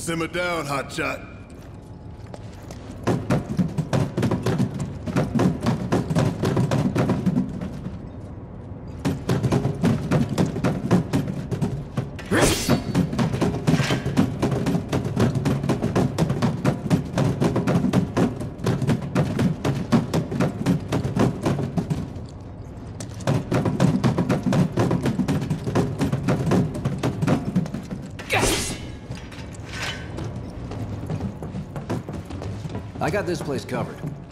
Simmer down, hotshot. I got this place covered.